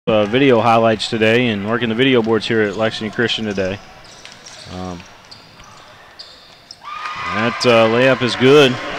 video highlights today and working the video boards here at Lexington Christian today. That layup is good.